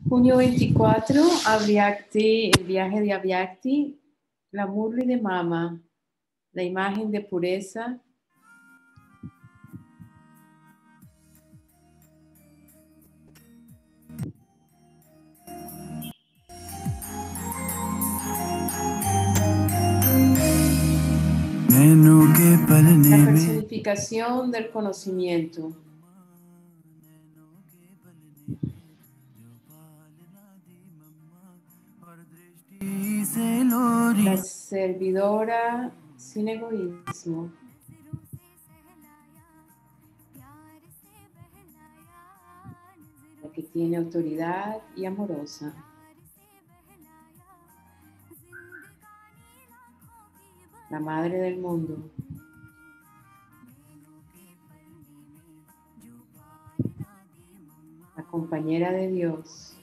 Junio 24, Avyakti, el viaje de Avyakti, la Murli de Mama, la imagen de pureza. La personificación del conocimiento. La servidora sin egoísmo. La que tiene autoridad y amorosa. La madre del mundo. La compañera de Dios.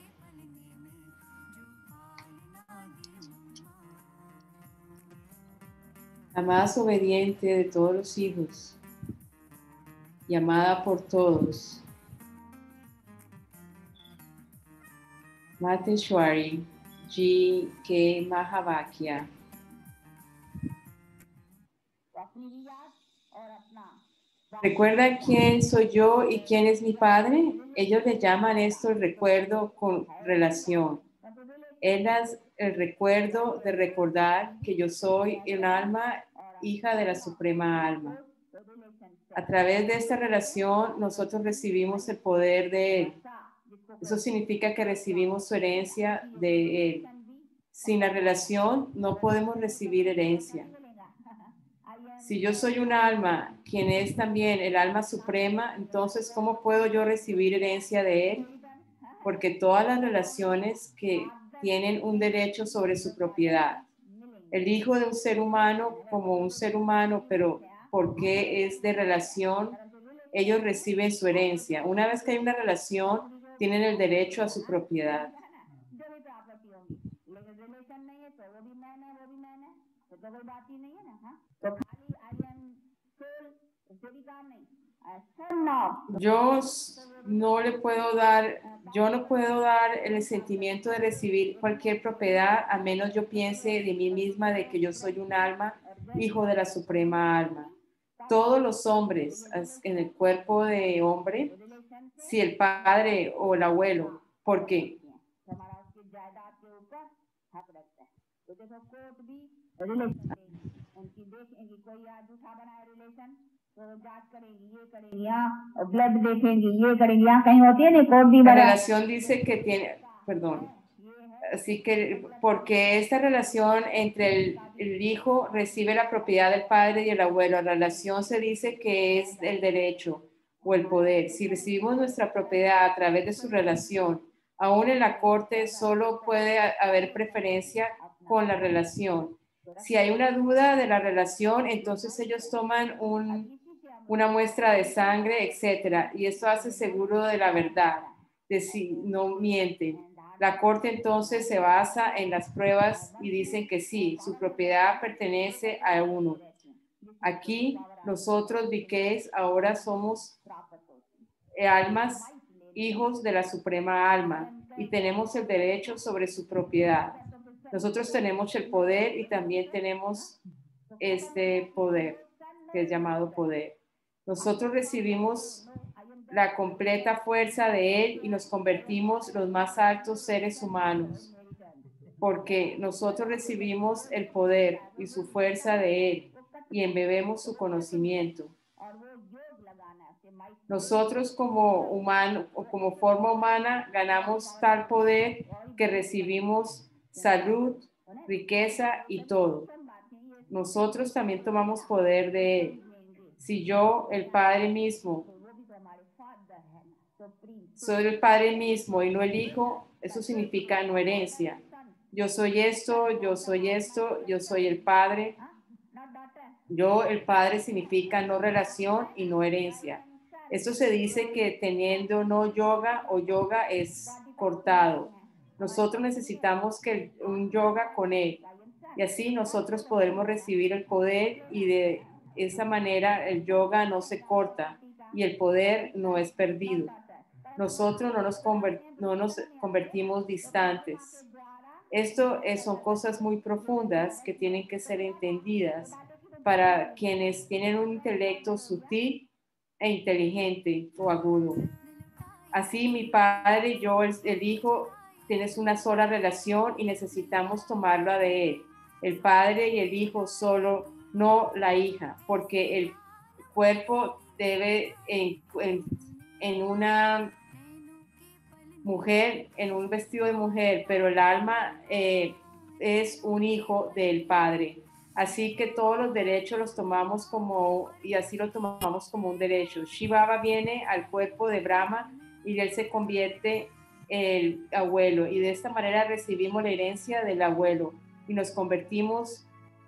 La más obediente de todos los hijos, llamada por todos. Mateshwari G. K. Mahavakya. ¿Recuerda quién soy yo y quién es mi padre? Ellos le llaman esto el recuerdo con relación. Es el recuerdo de recordar que yo soy el alma, hija de la Suprema Alma. A través de esta relación, nosotros recibimos el poder de Él. Eso significa que recibimos su herencia de Él. Sin la relación, no podemos recibir herencia. Si yo soy un alma, quien es también el alma suprema, entonces, ¿cómo puedo yo recibir herencia de Él? Porque todas las relaciones que tienen un derecho sobre su propiedad. El hijo de un ser humano como un ser humano, pero porque es de relación, ellos reciben su herencia. Una vez que hay una relación, tienen el derecho a su propiedad. Yo no puedo dar el sentimiento de recibir cualquier propiedad a menos yo piense de mí misma de que yo soy un alma, hijo de la Suprema Alma. Todos los hombres en el cuerpo de hombre, si el padre o el abuelo, ¿por qué? La relación dice que tiene, perdón, así que porque esta relación entre el hijo recibe la propiedad del padre y el abuelo, la relación se dice que es el derecho o el poder. Si recibimos nuestra propiedad a través de su relación, aún en la corte solo puede haber preferencia con la relación. Si hay una duda de la relación, entonces ellos toman una muestra de sangre, etcétera, y esto hace seguro de la verdad, de si no mienten. La corte entonces se basa en las pruebas y dicen que sí, su propiedad pertenece a uno. Aquí nosotros, Viques, ahora somos almas, hijos de la Suprema Alma y tenemos el derecho sobre su propiedad. Nosotros tenemos el poder y también tenemos este poder, que es llamado poder. Nosotros recibimos la completa fuerza de Él y nos convertimos los más altos seres humanos, porque nosotros recibimos el poder y su fuerza de Él y embebemos su conocimiento. Nosotros como humano o como forma humana ganamos tal poder que recibimos salud, riqueza y todo. Nosotros también tomamos poder de Él. Si yo, el Padre mismo, soy el Padre mismo y no el Hijo, eso significa no herencia. Yo soy esto, yo soy esto, yo soy el Padre. Yo, el Padre, significa no relación y no herencia. Esto se dice que teniendo no yoga o yoga es cortado. Nosotros necesitamos que un yoga con Él. Y así nosotros podemos recibir el poder y de esa manera el yoga no se corta y el poder no es perdido. nosotros no nos convertimos distantes. Esto son cosas muy profundas que tienen que ser entendidas para quienes tienen un intelecto sutil e inteligente o agudo. Así mi padre y yo, el hijo, tienes una sola relación y necesitamos tomarla de él. El padre y el hijo solo, no la hija, porque el cuerpo debe en una mujer, en un vestido de mujer, pero el alma es un hijo del padre. Así que todos los derechos los tomamos como, y así lo tomamos como un derecho. Shivaba viene al cuerpo de Brahma y él se convierte el abuelo. Y de esta manera recibimos la herencia del abuelo y nos convertimos,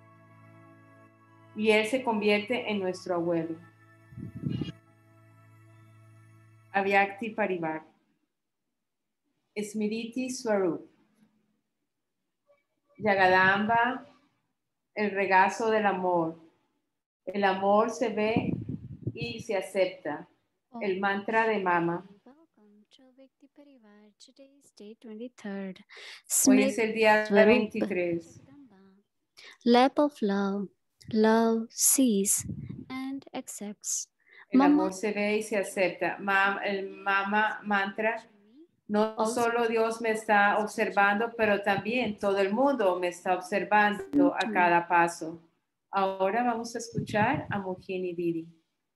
y él se convierte en nuestro abuelo. Avyakti Parivar. Smriti Swarup. Yagadamba, el regazo del amor. El amor se ve y se acepta. El mantra de Mama. Hoy es el día 23. Lap of love, love sees and accepts. El amor se ve y se acepta. El Mama mantra. No solo Dios me está observando, pero también todo el mundo me está observando a cada paso. Ahora vamos a escuchar a Mohini Didi.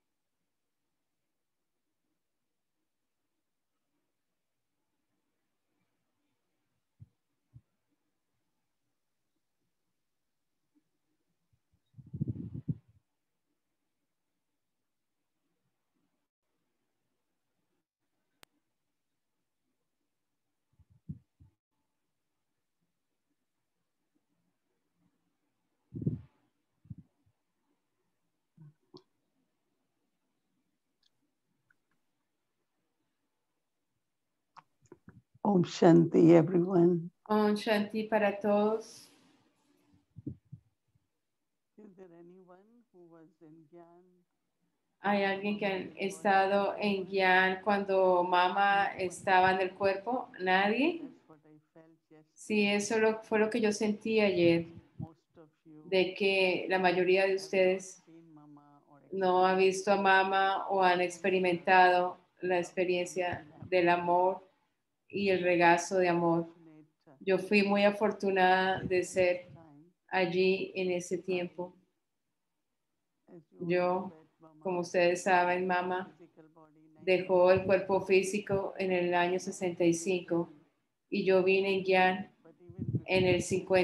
Om Shanti, everyone. Om Shanti para todos. Is there anyone who was in Gyan? ¿Hay alguien que ha estado en Gyan cuando Mama estaba en el cuerpo? ¿Nadie? Sí, eso fue lo que yo sentí ayer, de que la mayoría de ustedes no ha visto a Mama o han experimentado la experiencia del amor y el regazo de amor. Yo fui muy afortunada de ser allí en ese tiempo. Yo, como ustedes saben, Mama dejó el cuerpo físico en el año 65 y yo vine en Gyan en el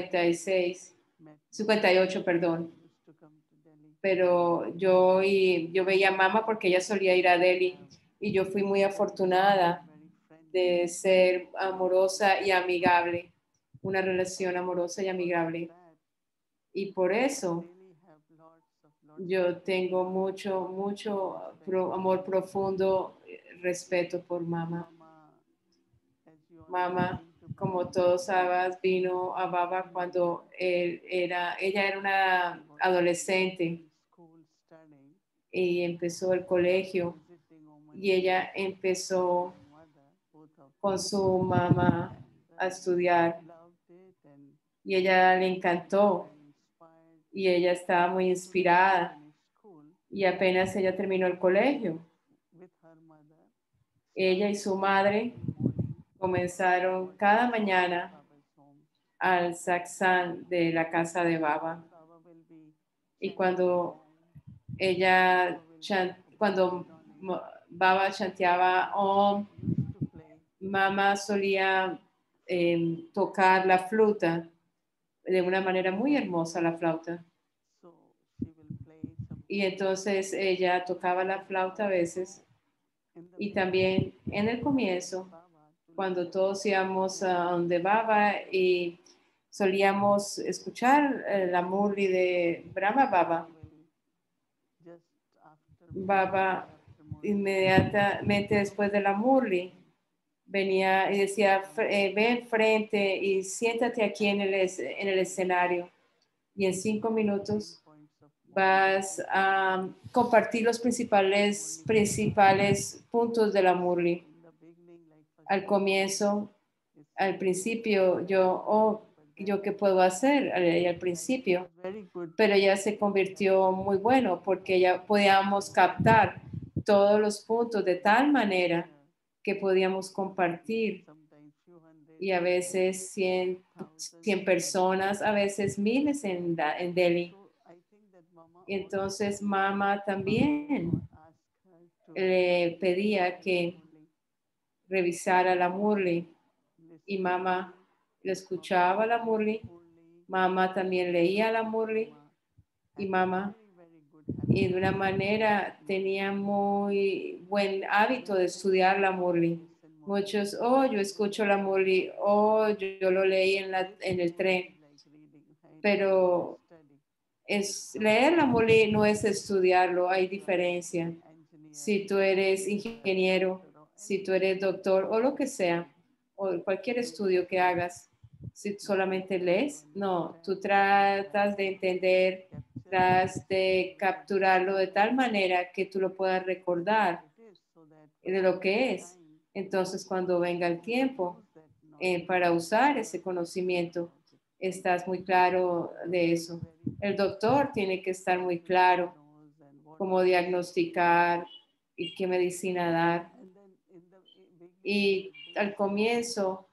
58, perdón. Pero yo veía a Mama porque ella solía ir a Delhi y yo fui muy afortunada de ser amorosa y amigable, una relación amorosa y amigable. Y por eso yo tengo mucho amor profundo, respeto por Mama. Mama, como todos sabes, vino a Baba cuando ella era una adolescente y empezó el colegio y ella empezó con su mamá a estudiar y ella le encantó y ella estaba muy inspirada y apenas ella terminó el colegio, ella y su madre comenzaron cada mañana al satsang de la casa de Baba. Y cuando Baba chanteaba Om, Mama solía tocar la flauta de una manera muy hermosa, la flauta. Y entonces ella tocaba la flauta a veces. Y también en el comienzo, cuando todos íbamos a donde Baba y solíamos escuchar la murli de Brahma Baba. Baba inmediatamente después de la murli venía y decía, ven frente y siéntate aquí en el escenario y en 5 minutos vas a compartir los principales puntos de la murli. Al comienzo, al principio, yo qué puedo hacer al principio, pero ya se convirtió muy bueno porque ya podíamos captar todos los puntos de tal manera que podíamos compartir y a veces 100 personas, a veces miles en Delhi. Y entonces mamá también le pedía que revisara la Murli y mamá le escuchaba la Murli, mamá también leía la Murli y mamá y de una manera tenía muy buen hábito de estudiar la Murli. Muchos, yo escucho la Murli, yo lo leí en el tren, pero leer la Murli no es estudiarlo, hay diferencia. Si tú eres ingeniero, si tú eres doctor o lo que sea, o cualquier estudio que hagas, si solamente lees, no, tú tratas de entender, tratas de capturarlo de tal manera que tú lo puedas recordar de lo que es. Entonces, cuando venga el tiempo para usar ese conocimiento, estás muy claro de eso. El doctor tiene que estar muy claro cómo diagnosticar y qué medicina dar. Y al comienzo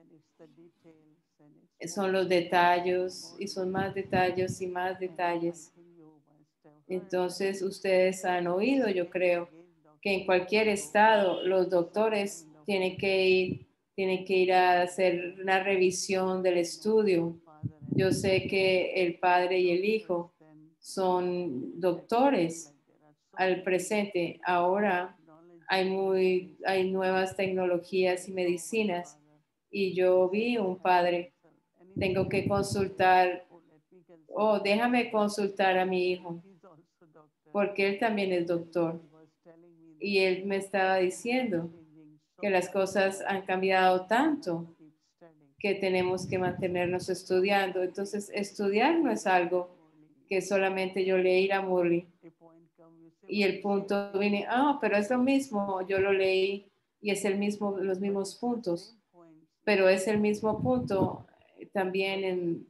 son los detalles y son más detalles y más detalles. Entonces ustedes han oído, yo creo, que en cualquier estado los doctores tienen que ir a hacer una revisión del estudio. Yo sé que el padre y el hijo son doctores al presente. Ahora hay nuevas tecnologías y medicinas y yo vi un padre. Tengo que consultar, déjame consultar a mi hijo porque él también es doctor y él me estaba diciendo que las cosas han cambiado tanto que tenemos que mantenernos estudiando. Entonces, estudiar no es algo que solamente yo leí la Murli y el punto vine, pero es lo mismo, yo lo leí y es los mismos puntos, pero es el mismo punto también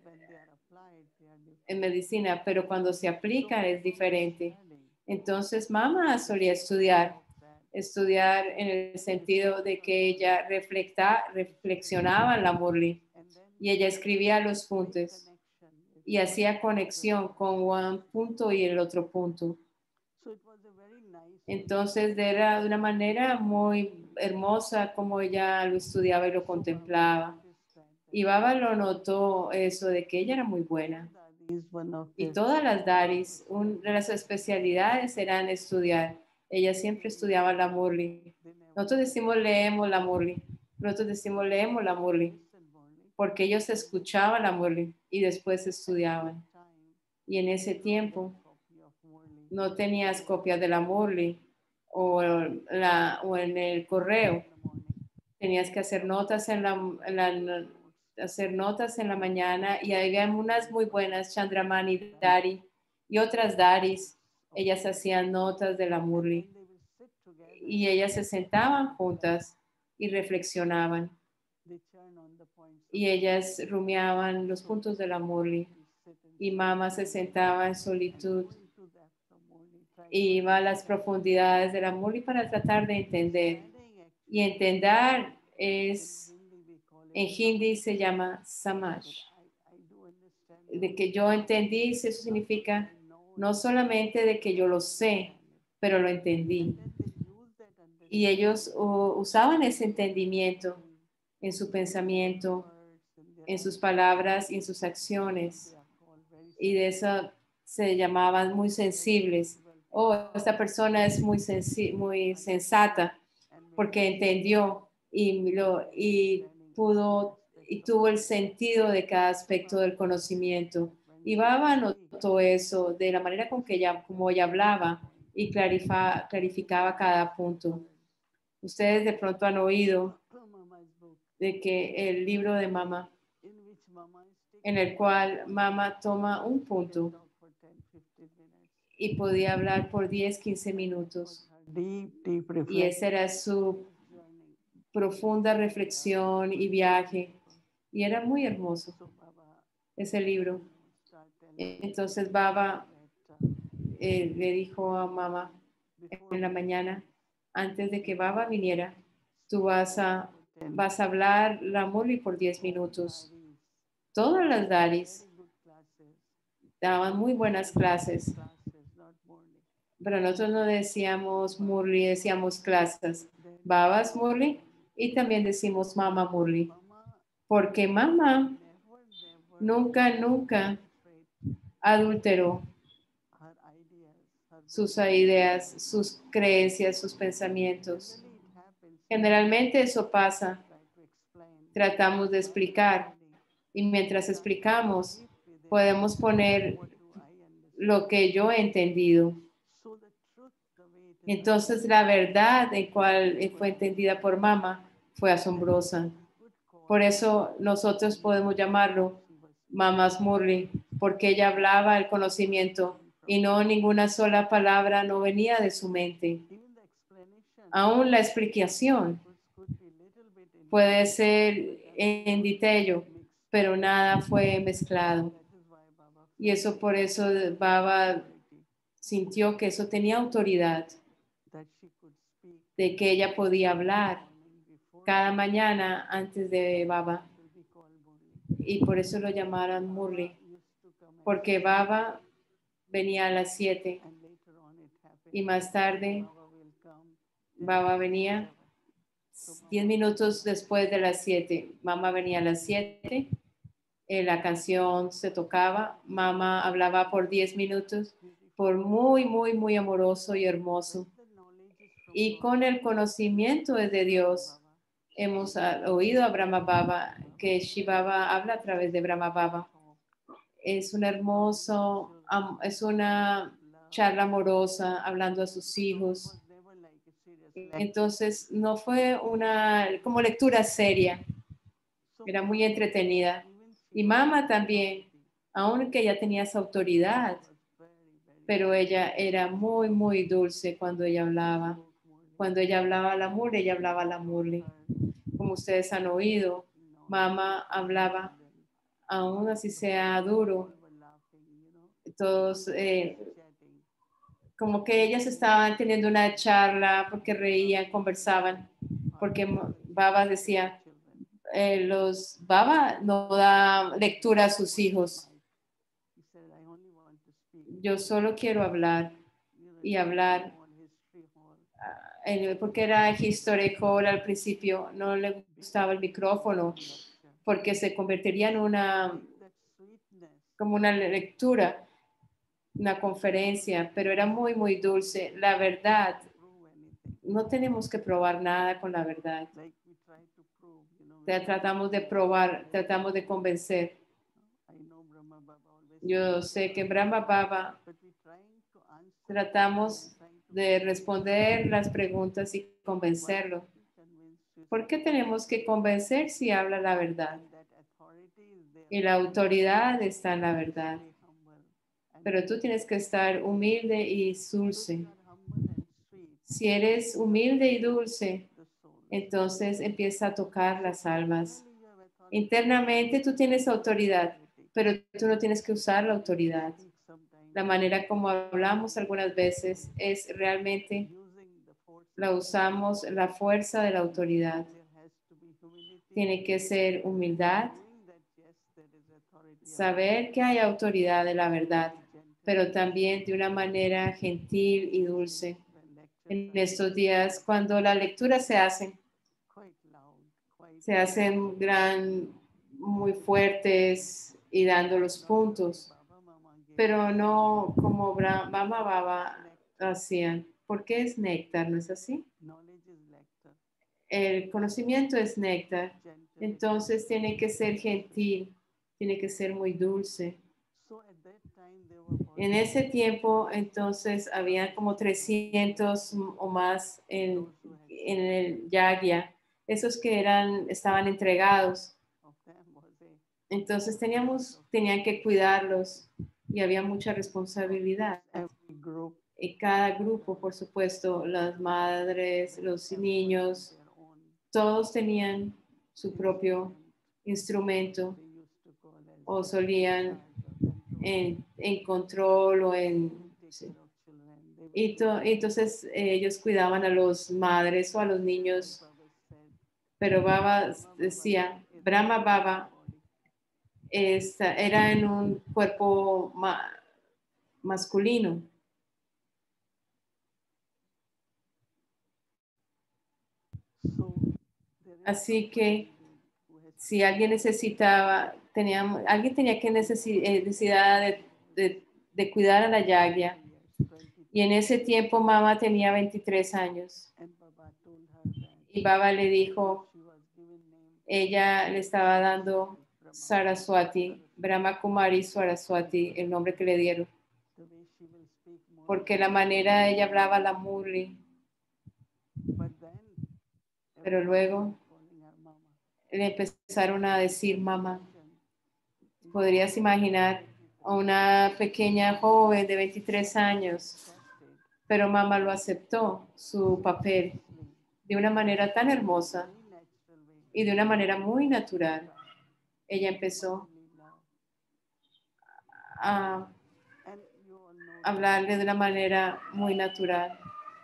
en medicina, pero cuando se aplica es diferente. Entonces, mamá solía estudiar en el sentido de que ella reflexionaba en la Murli y ella escribía los puntos y hacía conexión con un punto y el otro punto. Entonces era de una manera muy hermosa como ella lo estudiaba y lo contemplaba. Y Baba lo notó eso de que ella era muy buena. Y todas las Daris, una de las especialidades eran estudiar. Ella siempre estudiaba la Murli. Nosotros decimos leemos la Murli. Nosotros decimos leemos la Murli. Porque ellos escuchaban la Murli y después estudiaban. Y en ese tiempo no tenías copias de la Murli o en el correo. Tenías que hacer notas hacer notas en la mañana y había unas muy buenas, Chandramani Dari y otras Daris. Ellas hacían notas de la Murli y ellas se sentaban juntas y reflexionaban y ellas rumiaban los puntos de la Murli y mamá se sentaba en solitud y iba a las profundidades de la Murli para tratar de entender. Y entender en hindi se llama samaj. De que yo entendí, eso significa no solamente de que yo lo sé, pero lo entendí. Y ellos usaban ese entendimiento en su pensamiento, en sus palabras y en sus acciones. Y de eso se llamaban muy sensibles. Esta persona es muy sensata porque entendió y tuvo el sentido de cada aspecto del conocimiento. Y Baba notó eso de la manera como ella hablaba y clarificaba cada punto. Ustedes de pronto han oído de que el libro de mamá, en el cual mamá toma un punto y podía hablar por 10, 15 minutos. Y ese era su profunda reflexión y viaje. Y era muy hermoso ese libro. Entonces Baba le dijo a mamá en la mañana, antes de que Baba viniera, tú vas a hablar la Murli por 10 minutos. Todas las Daris daban muy buenas clases, pero nosotros no decíamos Murli, decíamos clases. Babas Murli y también decimos Mama Murli, porque mamá nunca adulteró sus ideas, sus creencias, sus pensamientos. Generalmente eso pasa. Tratamos de explicar y mientras explicamos podemos poner lo que yo he entendido. Entonces la verdad en cual fue entendida por mamá fue asombrosa. Por eso nosotros podemos llamarlo Mamás Murli, porque ella hablaba el conocimiento y no ninguna sola palabra no venía de su mente. Aún la explicación puede ser en detalle, pero nada fue mezclado. Y eso por eso Baba sintió que eso tenía autoridad, de que ella podía hablar cada mañana antes de Baba. Y por eso lo llamaron Murli, porque Baba venía a las 7 y más tarde Baba venía 10 minutos después de las 7. Mamá venía a las 7, la canción se tocaba, mamá hablaba por 10 minutos, por muy amoroso y hermoso. Y con el conocimiento de Dios, hemos oído a Brahma Baba, que Shivaba habla a través de Brahma Baba. Es un hermoso, es una charla amorosa, hablando a sus hijos. Entonces, no fue una como lectura seria, era muy entretenida. Y mamá también, aunque ella tenía esa autoridad, pero ella era muy dulce cuando ella hablaba. Cuando ella hablaba la Murli, ella hablaba la Murli. Como ustedes han oído, mamá hablaba, aún así sea duro, todos, como que ellas estaban teniendo una charla porque reían, conversaban, porque Baba decía, Baba no da lectura a sus hijos. Yo solo quiero hablar y hablar, porque era History Hall al principio, no le gustaba el micrófono, porque se convertiría en como una lectura, una conferencia, pero era muy dulce. La verdad, no tenemos que probar nada con la verdad. Tratamos de probar, tratamos de convencer. Yo sé que en Brahma Baba tratamos de responder las preguntas y convencerlo. ¿Por qué tenemos que convencer si habla la verdad? Y la autoridad está en la verdad. Pero tú tienes que estar humilde y dulce. Si eres humilde y dulce, entonces empieza a tocar las almas. Internamente tú tienes autoridad, pero tú no tienes que usar la autoridad. La manera como hablamos algunas veces es realmente la usamos la fuerza de la autoridad. Tiene que ser humildad, saber que hay autoridad de la verdad, pero también de una manera gentil y dulce. En estos días, cuando las lecturas se hacen muy fuertes y dando los puntos, pero no como Brahma Baba hacían, porque es néctar, ¿no es así? El conocimiento es néctar, entonces tiene que ser gentil, tiene que ser muy dulce. En ese tiempo, entonces, había como 300 o más en el Yagya, esos que estaban entregados. Entonces tenían que cuidarlos y había mucha responsabilidad. Y cada grupo, por supuesto, las madres, los niños, Todos tenían su propio instrumento they used to call as o solían charge or control. en control o They en... will take sí. care of children. They will Y take care of entonces ellos cuidaban a los madres o a los niños, Baba said, pero Baba Brahma Baba decía, is Brahma in the Baba body. era en un cuerpo masculino. So there is Así somebody que who has si alguien necesitaba, alguien tenía que necesidad de cuidar a la yagya. 23 Y en ese tiempo mamá tenía 23 años. and Baba told her that Y Baba le dijo, she was given name ella le estaba dando Brahma Saraswati, Brahma Kumari Saraswati, el nombre que le dieron. the way she will speak more. Porque la manera ella hablaba la Murli, But then pero everybody luego was calling her Mama. le empezaron a decir mamá. You Podrías imaginar a una pequeña joven de 23 años, accepted pero mamá lo aceptó, su papel, de una manera tan hermosa very natural way. y de una manera muy natural. Ella empezó Motherly love. a And you all know hablarle de una manera muy natural.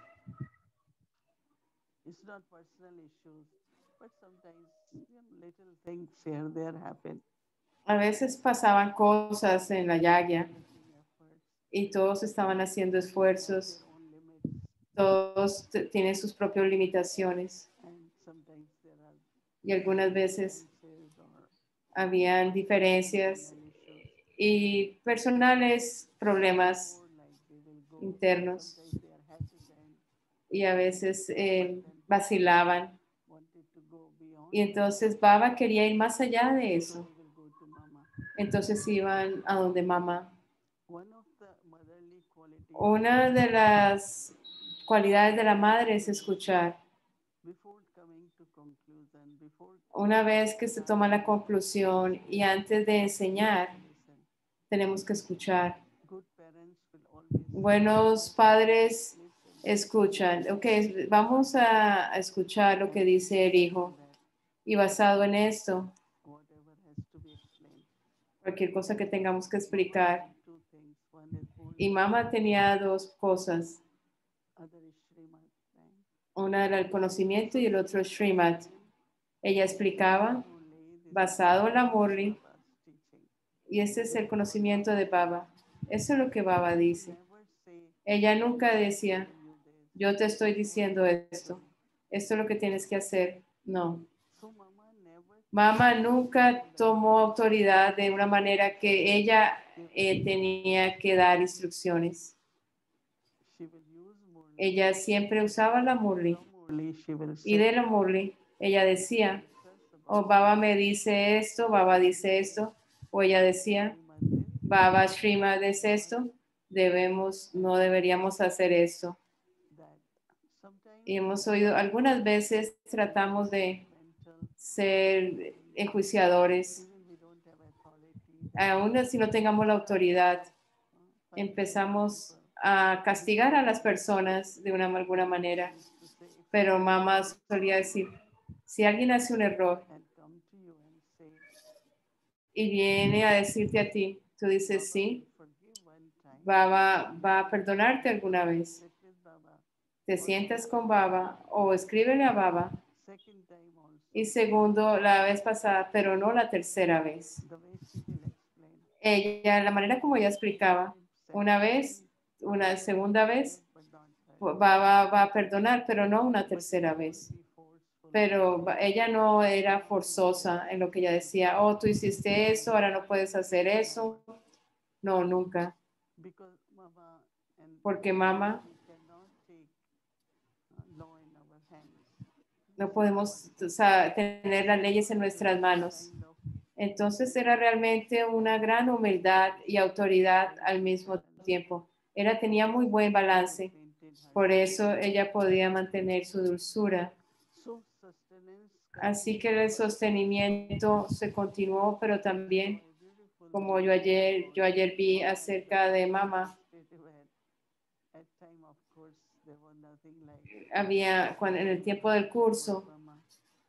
it's not personal issues, but sometimes little things here there happen. A veces pasaban cosas en la yagya Making efforts, y todos estaban haciendo esfuerzos, their own limits, todos tienen sus propias limitaciones and sometimes there are y algunas veces differences or habían diferencias personal issues. y personales problemas Or like they will go, internos sometimes they are hesitant, y a veces vacilaban. wanted to go beyond, Y entonces Baba quería ir más allá de so eso. they will go to Mama. Entonces iban a donde mamá. One of the motherly qualities Una de las cualidades de la madre es escuchar. before coming to conclusion, before Una vez que se toma la conclusión y antes de enseñar, listen, tenemos que escuchar. good parents will always Buenos padres listen. escuchan. Ok, vamos a escuchar lo que dice el hijo. That Y basado en esto, whatever has to be explained. cualquier cosa que tengamos que Mama explicar. had two things. One is born, Y mamá tenía dos cosas. other is Srimad. Right? Una era el conocimiento y el otro es Srimad. Ella explicaba Truly, this basado en la is Murli Baba's teaching. y este es el conocimiento de Baba. Eso es lo que Baba dice. Never say, Ella nunca decía, you this. yo te estoy diciendo esto. Esto es lo que tienes que hacer. No. So Mama never Mamá nunca tomó autoridad de una manera que ella tenía que dar instrucciones. she will use Murli. Ella siempre usaba la Murli. From Murli, she will Y say, de la Murli, ella decía, discuss about oh, Baba me dice esto, Baba dice esto. O ella decía, Srimad this, Baba Srimad es esto, no deberíamos hacer esto. that. Sometimes Y hemos oído, algunas veces tratamos de mental, ser enjuiciadores, even we don't have authority, aún así no tengamos la autoridad, find empezamos people a castigar a las personas de alguna manera. to say, if Pero mamá solía decir, si alguien hace un error and come to you and say, y viene a decirte a ti, tú dices, sí, Baba will forgive one time, Baba va a perdonarte alguna vez. sit with Baba. Te sientas con Baba o escríbele a Baba. Second time also, Y segundo, la vez pasada, pero no la tercera vez. the way she will explain. Ella, la manera como ella explicaba, una vez, una segunda vez, But not third. va a perdonar, pero no una tercera vez. Be forceful. Pero ella no era forzosa en lo que ella decía, oh, tú hiciste eso, ahora no puedes hacer eso. No, nunca. Because Mama and Porque mamá, we cannot take law in our hands. no podemos tener las leyes en nuestras manos. Kind of Entonces era realmente una gran humildad y autoridad al mismo tiempo. Tenía muy buen balance. maintain her. Por eso ella podía mantener su dulzura. So sustenance Así que el sostenimiento se continuó, pero también, beautiful como yo ayer vi acerca de mamá, at time of course there was nothing like en el tiempo del curso, Mama.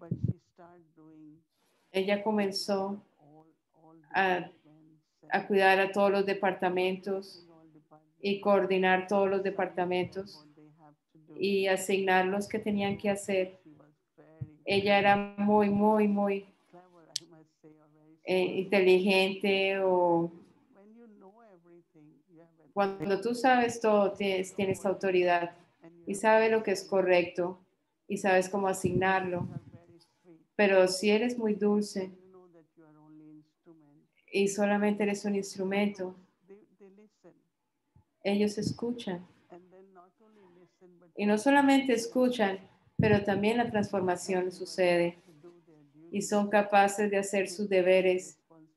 but she started doing ella comenzó all a, departments a cuidar a todos los departamentos all departments y coordinar todos los departamentos what they have to do. y asignar los que tenían que hacer. She was very Ella era muy, muy, muy clever, I must say, or very smart. inteligente, o When you know everything, you have cuando tú sabes todo, tienes autoridad and you y have sabes lo que es correcto y sabes cómo asignarlo. are very sweet. Pero si eres muy dulce You know that you are only instrument. y solamente eres un instrumento, They listen, ellos escuchan. and then not only listen, but Y no solamente escuchan, pero también la transformación sucede to do their duty. y son capaces de hacer sus deberes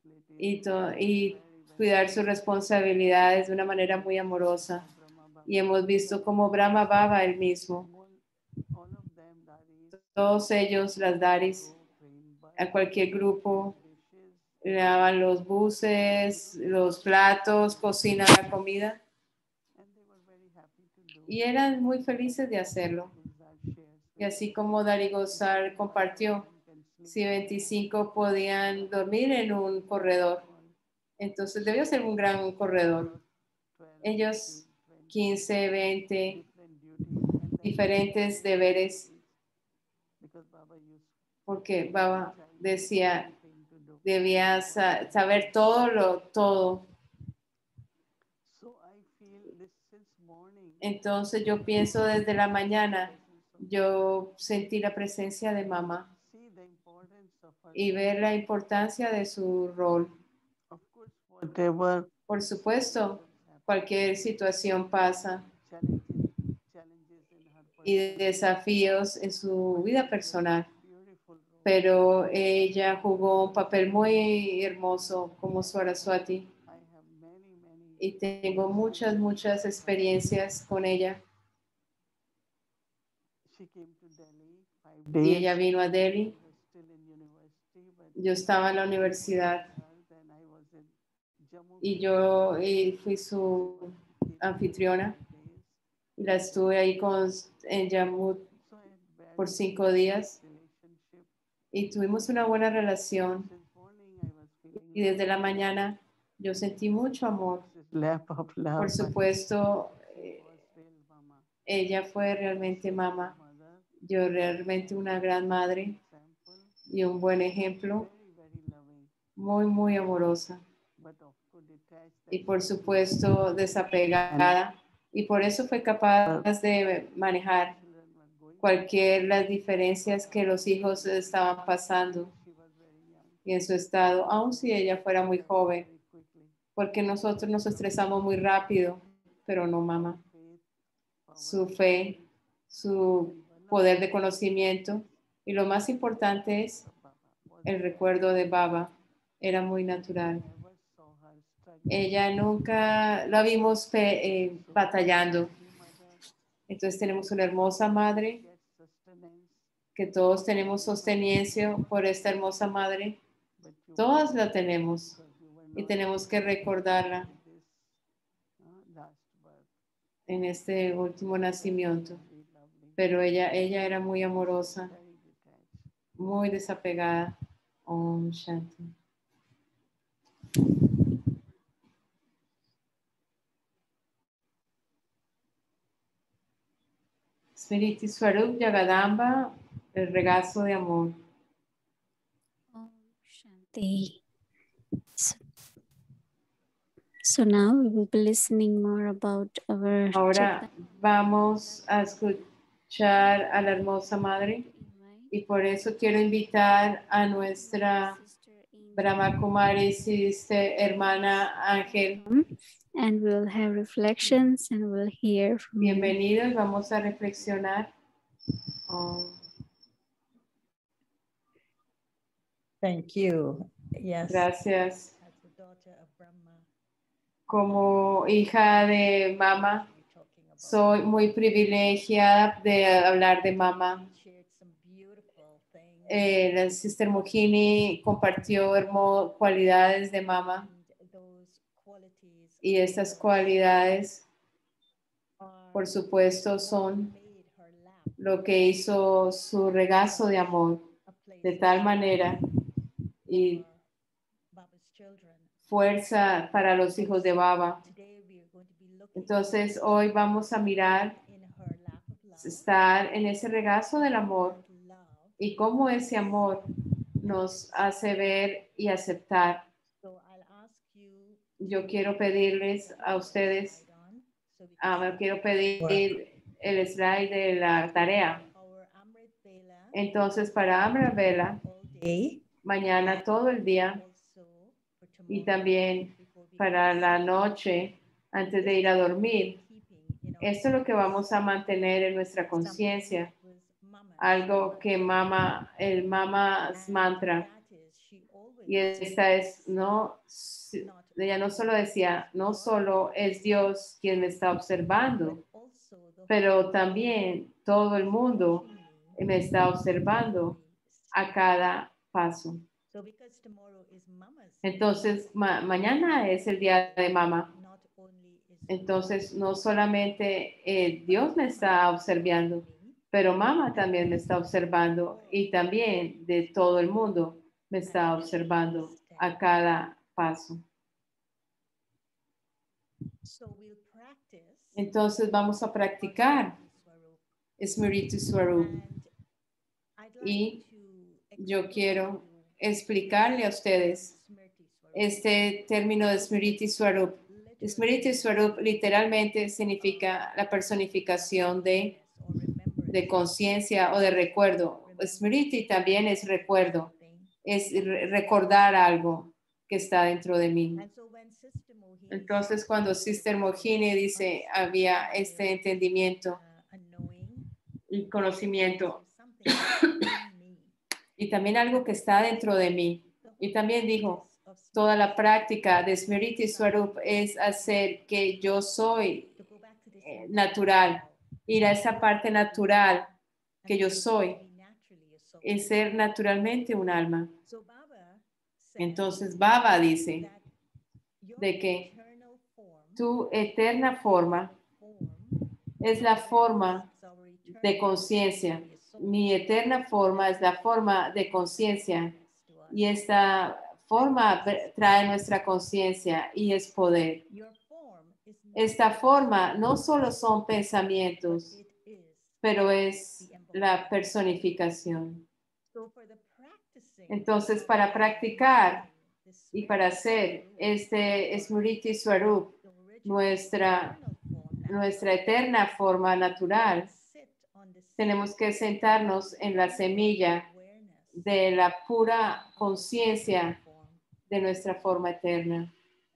y cuidar sus responsabilidades de una manera muy amorosa. Y hemos visto cómo Brahma Baba él mismo, All of them, that is, todos ellos, las Daris, trained by a cualquier grupo, dishes, lavan los buses, los platos, cocinan la comida and they were very happy to do y eran muy felices de hacerlo. that shares. Y así como Dari Gosar compartió, si 25 podían dormir en un corredor, entonces debió ser un gran corredor. Ellos 15, 20 Different duties, and then diferentes deberes, because Baba used porque Baba decía, thing to do. debías saber todo. So I feel this since morning. Entonces yo pienso desde la mañana, yo sentí la presencia de mamá See the importance of her. y ver la importancia de su rol. Of course, whatever Por supuesto, cualquier situación pasa challenges in her y desafíos en su vida personal, beautiful role. pero ella jugó un papel muy hermoso como Saraswati I have many y tengo muchas experiencias con ella. she came to Delhi 5 Y days. ella vino a Delhi. I was still in university, but Yo estaba en la universidad then I was in Jammu y yo fui su anfitriona days. y la estuve ahí en Jammu So I had very por 5 días relationship. y tuvimos una buena relación Since morning I was feeling y desde la mañana yo sentí mucho amor. this lap of love. Por supuesto, She was real mama. ella fue realmente mamá, Mother, yo realmente una gran madre example, y un buen ejemplo, very loving, muy amorosa but of course detached. y por supuesto desapegada y por eso fue capaz de manejar Children were going. cualquier las diferencias que los hijos estaban pasando She was very young. y en su estado, aun si ella fuera muy joven, Very quickly. porque nosotros nos estresamos muy rápido, pero no mamá. Faith, power, Su fe, su poder de conocimiento y lo más importante es Baba was el recuerdo de Baba. Era muy natural. never saw her struggling. Ella nunca la vimos batallando. Mother Entonces tenemos una hermosa madre, gets sustenance, que todos tenemos sosteniencia por esta hermosa madre. but you Todas la tenemos were y not tenemos que recordarla this last birth. en este último nacimiento. Very lovely, Pero ella era muy amorosa, very detached. muy desapegada. Om Shanti. Smriti Swarup Jagadamba, el regazo de amor. Om Shanti. So now we will be listening more about our Ahora vamos a escuchar a la hermosa madre y por eso quiero invitar a nuestra Brahma Kumari, sister, hermana Ángel. and we'll have reflections and we'll hear from you. Bienvenidos, vamos a reflexionar. Thank you. Yes. Gracias. As the daughter of Brahma, Como hija de mamá, we're talking about soy muy privilegiada de hablar de mamá. shared some beautiful things. La sister Mohini compartió cualidades de mamá And those qualities y estas cualidades, are por supuesto, son made her lap lo que hizo su regazo de amor. a de tal manera y for Baba's children. fuerza para los hijos de Baba. Today we are going to be looking Entonces hoy vamos a mirar in her lap of love estar en ese regazo del amor and love. y cómo ese amor nos hace ver y aceptar. So I'll ask you Yo quiero pedirles a ustedes, slide on so we can me quiero pedir el slide de la tarea. our Amrit Bela Entonces para Amra Vela, all day, mañana todo el día also for y tomorrow también before we para go to la sleep. noche antes de ir a dormir. Keeping in our Esto es lo que vamos a mantener en nuestra conciencia, something that was Mama's algo que el Mama's and mantra. that is she always Y esta es, ella no solo decía, no solo es Dios quien me está observando, also the pero también todo el mundo me está observando a cada paso. so because tomorrow is Mama's Entonces, mañana es el día de Mama. not only is Entonces, no solamente Dios me está observando, pero Mama también me está observando y también de todo el mundo me está observando a cada paso. so we'll practice Entonces, vamos a practicar Swarup. Smriti Swarup. And I'd like Y to yo quiero explain explicarle a ustedes Smriti Swarup. este término de Smriti Swarup. Smriti Swarup literalmente significa la personificación de Or remembrance. conciencia o de recuerdo. Smriti también es recuerdo, Something. es recordar algo que está dentro de mí. And so when Sister Mohini Entonces, said cuando that there Sister was Mohini dice, había este entendimiento a knowing, y conocimiento, something in me. y también algo que está dentro de mí. Y también dijo, toda la práctica de Smriti Swarup es hacer que yo soy To go back to this natural, ir a esa parte natural que yo soy, be naturally a soul. es ser naturalmente un alma. So Baba said Entonces Baba dice that your de que eternal form tu eterna forma es la forma is our eternal de conciencia. Mi eterna forma es la forma de conciencia to us. y esta forma trae nuestra conciencia y es poder. Your form is not Esta forma no solo son pensamientos, it is. pero es la personificación. So for the practicing Entonces, para practicar y para hacer este Smriti Swarup, nuestra eterna forma natural, tenemos que sentarnos en la semilla de la pura conciencia de nuestra forma eterna.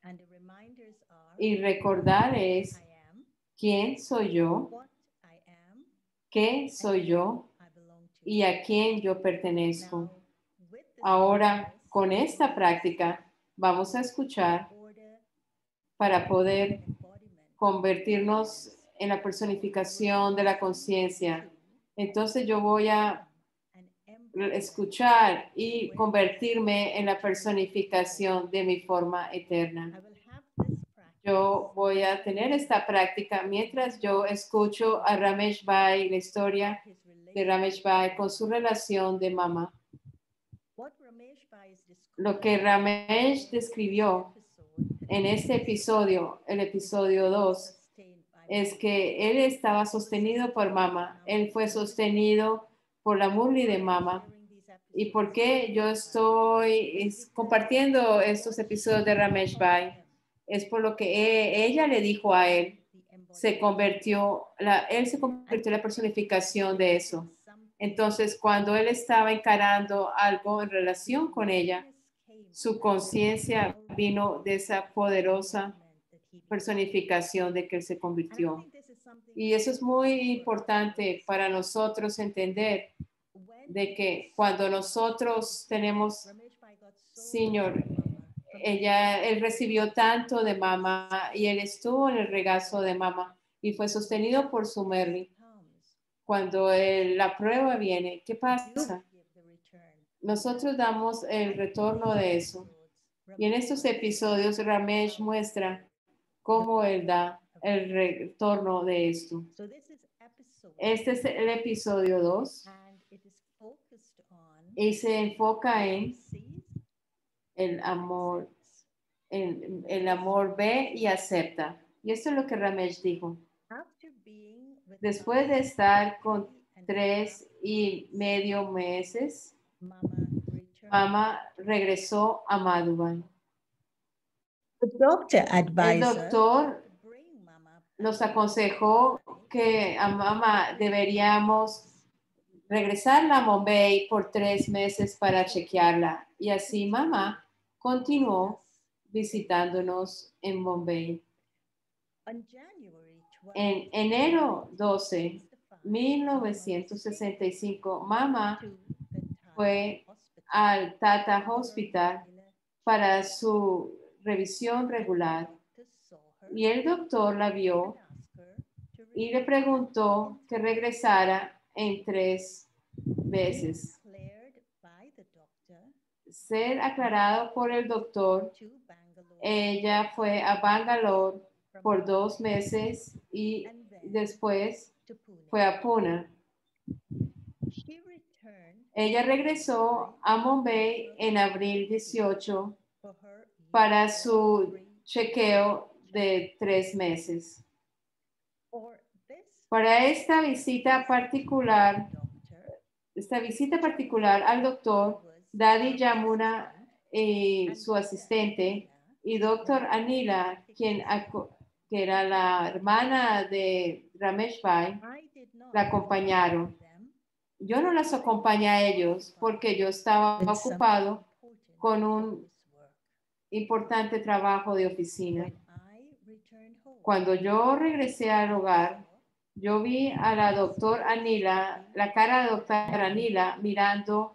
Y recordar es quién soy yo, qué soy yo y a quién yo pertenezco. Ahora, con esta práctica, vamos a escuchar para poder convertirnos en la personificación de la conciencia. Entonces yo voy a escuchar y convertirme en la personificación de mi forma eterna. Yo voy a tener esta práctica mientras yo escucho a Ramesh Bhai, la historia de Ramesh Bhai con su relación de mamá. Lo que Ramesh describió en este episodio, el episodio 2, es que él estaba sostenido por mamá. Él fue sostenido por la Murli de mamá. ¿Y por qué yo estoy compartiendo estos episodios de Ramesh Bhai? Es por lo que ella le dijo a él. Él se convirtió en la personificación de eso. Entonces, cuando él estaba encarando algo en relación con ella, su conciencia vino de esa poderosa personificación de que él se convirtió. Y eso es muy importante para nosotros entender de que cuando nosotros tenemos, Señor, él recibió tanto de mamá y él estuvo en el regazo de mamá y fue sostenido por su Merly. Cuando la prueba viene, ¿qué pasa? Nosotros damos el retorno de eso. Y en estos episodios Ramesh muestra cómo él da el retorno de esto. Este es el episodio 2 y se enfoca en sees el amor ve y acepta. Y esto es lo que Ramesh dijo. after being with Después de Mama estar con 3 3.5 meses, Mama returned. Mama regresó a Madhuban. The doctor El advisor doctor bring Mama nos aconsejó que a Mama deberíamos regresarla a Bombay por 3 meses para chequearla. Y así Mama continuó visitándonos en Bombay. on January 12, En enero 12, 1965, Mama to the Tata fue Hospital al Tata for Hospital regular para su revisión regular. doctor saw her Y el doctor la and vio asked her to y le return. preguntó que regresara en 3 veces. Declared by the doctor Ser aclarado por el doctor, to Bangalore ella fue a Bangalore from por 2 meses y and then después to Pune. fue a Pune. She returned Ella regresó a Mumbai en abril 18 for her para usual su free chequeo de 3 meses. for this Para esta visita particular, doctor al doctor, Daddy Yamuna y su asistente, y doctor Anila, que era la hermana de Ramesh Bhai, I did not la acompañaron. them Yo no las acompañé a ellos porque yo estaba with some ocupado important con un office work. importante trabajo de oficina. When I returned home, Cuando yo regresé al hogar, yo vi a la doctora Anila, la cara de doctora Anila mirando,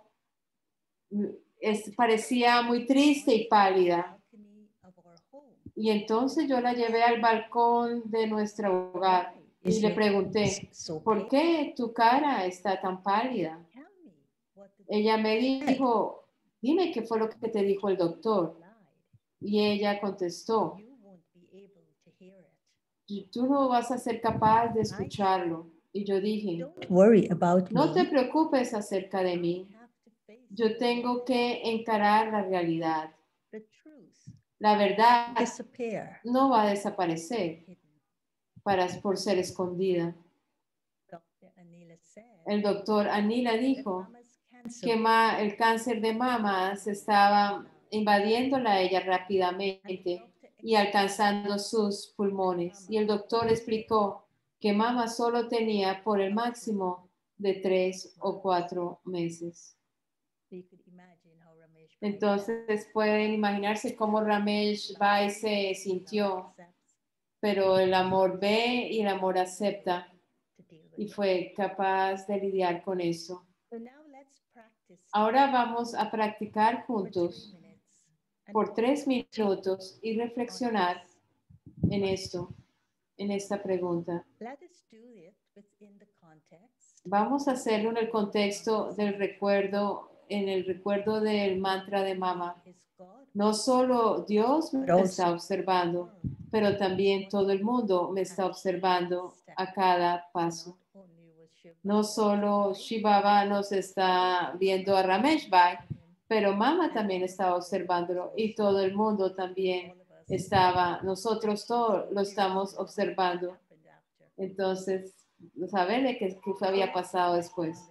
parecía muy triste y pálida. balcony of our home, Y entonces yo la llevé al balcón de nuestro hogar y le pregunté, so ¿por qué tu cara está tan pálida? tell me what the Ella me dijo, dime qué fue lo que te dijo el doctor. lied. Y ella contestó, You won't be able to hear it. tú no vas a ser capaz de escucharlo. Y yo dije, Don't worry about no te me. preocupes acerca de I mí. have to face Yo tengo que encarar la realidad. the truth. La verdad Disappear. no va a desaparecer Hidden. por ser escondida. Dr. Anila said El doctor Anila that dijo mama's cancer que el cáncer de mama se estaba invadiéndola a ella rápidamente y alcanzando sus pulmones. Y el doctor explicó que mama solo tenía por el máximo de 3 o 4 meses. So you could imagine how Ramesh Bhai Entonces pueden imaginarse cómo Ramesh Bhai se sintió, accepts pero el amor ve y el amor acepta to deal with y it. fue capaz de lidiar con eso. So now let's practice Ahora vamos a practicar for 3 juntos minutes and por 3 ponder minutos y on reflexionar this. en esto, en esta pregunta. Let us do it within the context Vamos a hacerlo en el contexto del recuerdo, en el recuerdo del mantra de Mama. is God No solo Dios me But está also observando, pero también todo el mundo me está observando a cada paso. not only was Shiva No solo Shivava nos está viendo a Ramesh Bhai, pero Mama también estaba observándolo y todo el mundo también estaba, nosotros todos lo estamos observando. Entonces, saber de qué había pasado después.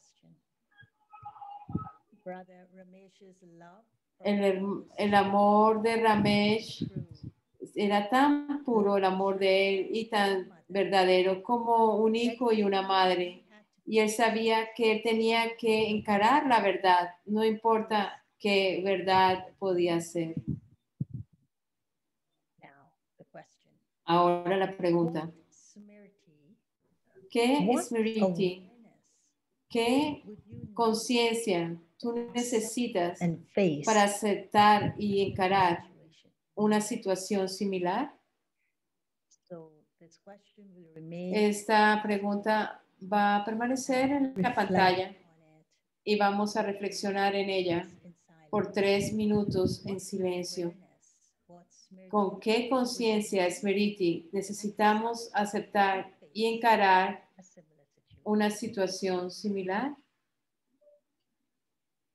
El amor de Ramesh era tan puro, el amor de él, y tan verdadero como un hijo y una madre. Y él sabía que él tenía que encarar la verdad, no importa qué verdad podía ser. Ahora la pregunta, ¿qué es Smriti? ¿Qué conciencia tú necesitas para aceptar y encarar una situación similar? Esta pregunta va a permanecer en la pantalla y vamos a reflexionar en ella por 3 minutos en silencio. ¿Con qué conciencia, Smriti, necesitamos aceptar y encarar una situación similar?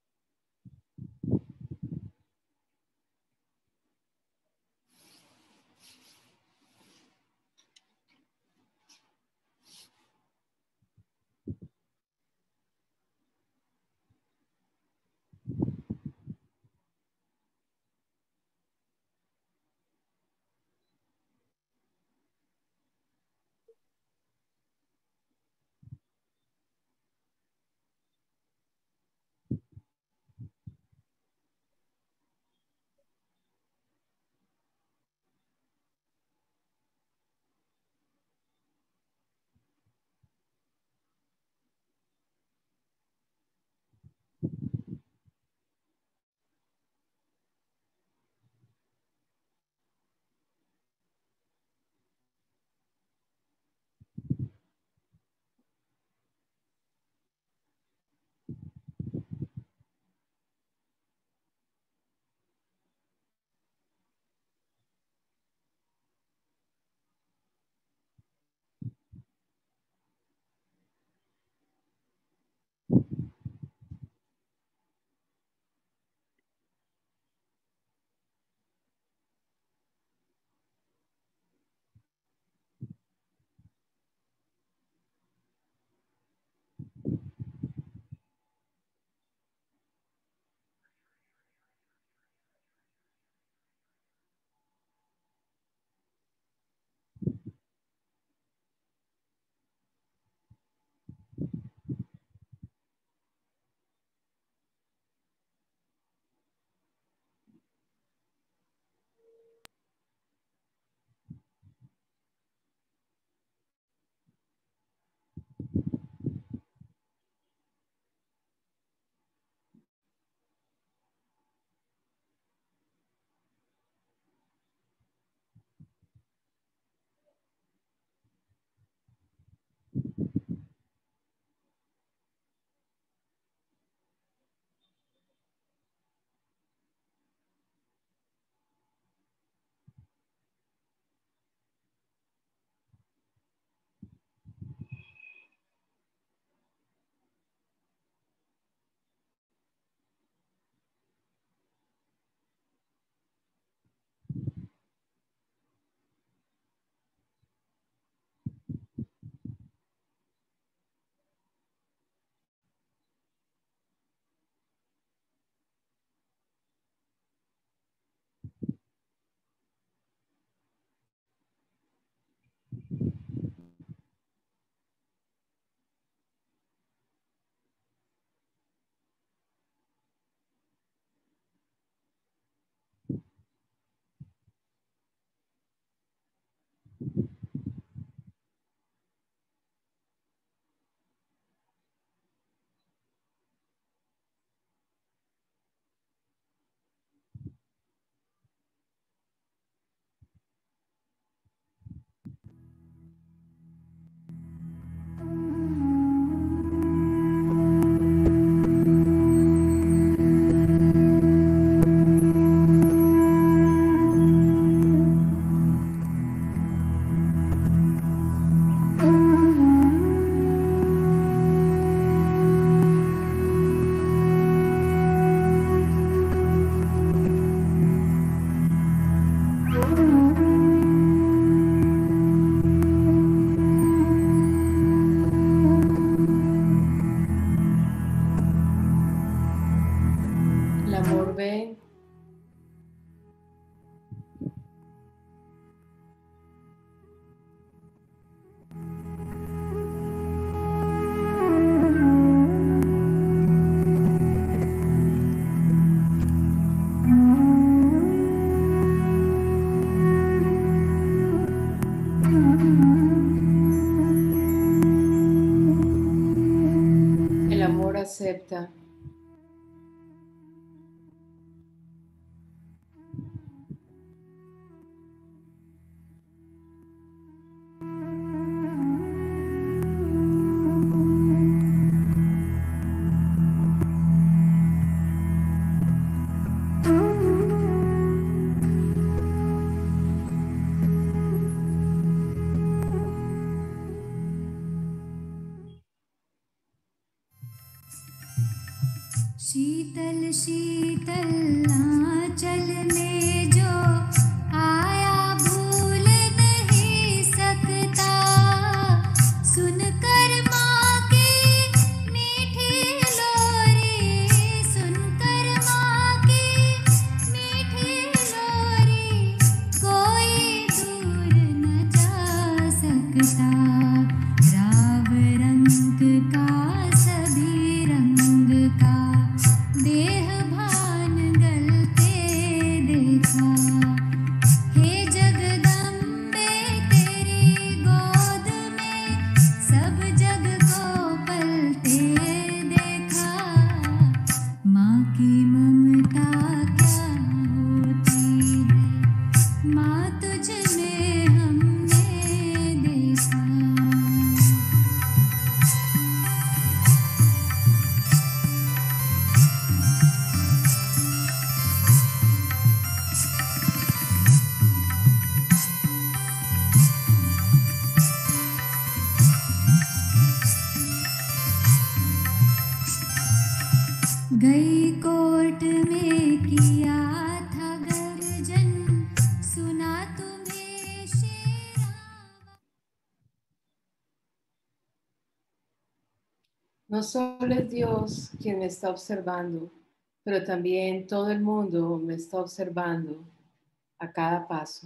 amor ve. El amor acepta. शीतल शीतल आंचल में जो आया भूल नहीं सकता, सुनकर माँ की मीठी लोरी, सुनकर माँ की मीठी लोरी, कोई दूर न जा सकता। राव रंग का सभी रंग का देह भान गलते देखा। हे जगदम्बे तेरी गोद में सब जग को पलते देखा। माँ की ममता क्या होती है, माँ तुझ में हमने देखा। गई कोर्ट में किया था गर्जन, सुना तुम्हें शेरा। No solo es Dios quien me está observando, pero también todo el mundo me está observando a cada paso.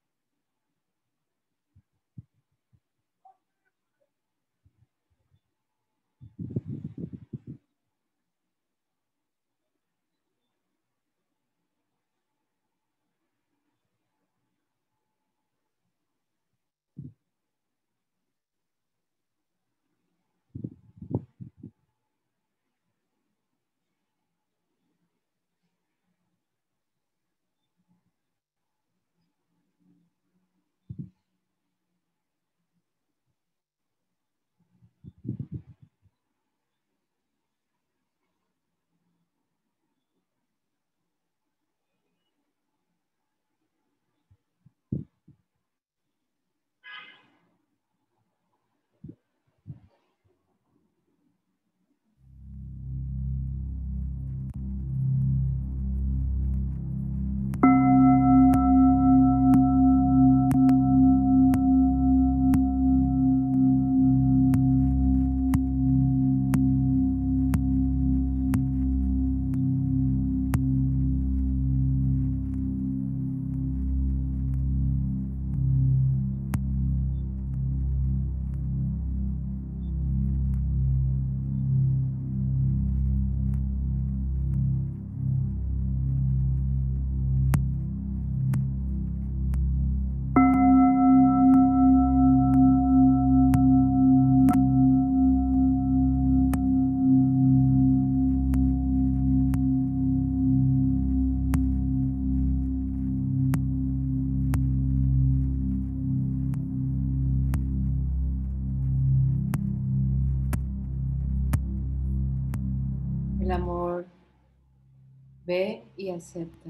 El amor ve y acepta.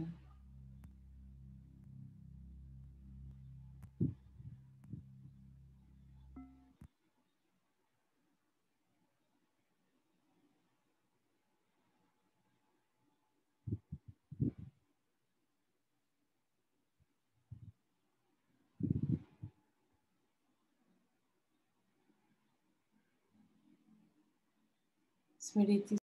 Smriti